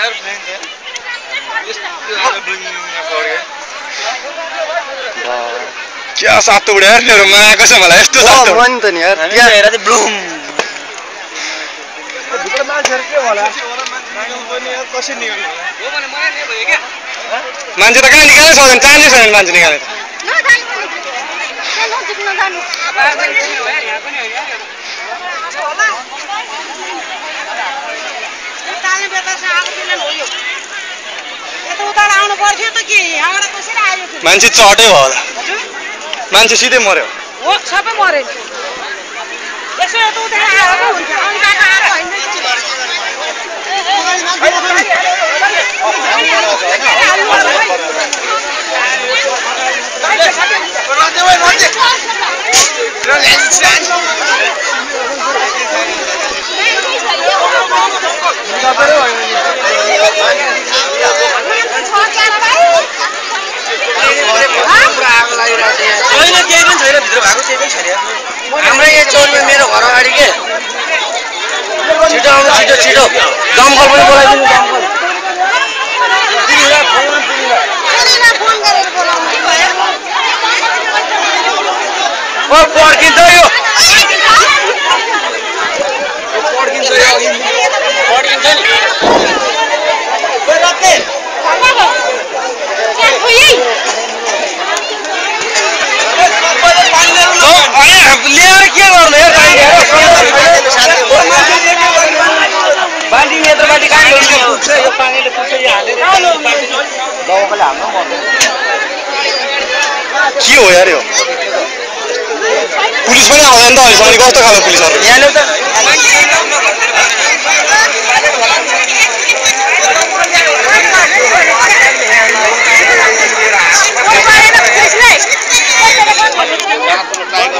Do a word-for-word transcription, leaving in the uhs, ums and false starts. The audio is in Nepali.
क्या सातो उड्या यार मेरो माया कसो मलाई यस्तो सातो मन त नि यार त्यहाँ हेर चाहिँ ब्लुम भित्र मान्छेहरु के होला कसरी निकाल्नु हो भने म यहाँ भयो के मान्छे त कहाँ निकाल्नै सक्दैन चान्सै छैन मान्छे निकाल्ने त मान्छे चटै भयो होला मान्छे सिधै मर्यो हो सबै मर्यो यसो यता उता आएको हुन्छ अनि बाटो आएको हैन छैन केही पनि छैन भित्र भएको केही पनि छैन हाम्रो यहाँ चौरमा मेरो घर अगाडि के छिटो आउनु छिटो छिटो दमकल पनि बोलाइदिनु दमकल पर्खिन्छ यो पर्खिन्छ यो पर्खिन्छ नि ल्याएर के गर्नु बाल्टी नेत्र बाल्टी कहाँ ल्याउने पुग्छ यो पानीले पुग्छ यो हालेर दबाईले हाल्नु पर्दैन के हो यार यो पुलिस पनि आउँदैन त अहिलेसम्म कस्तो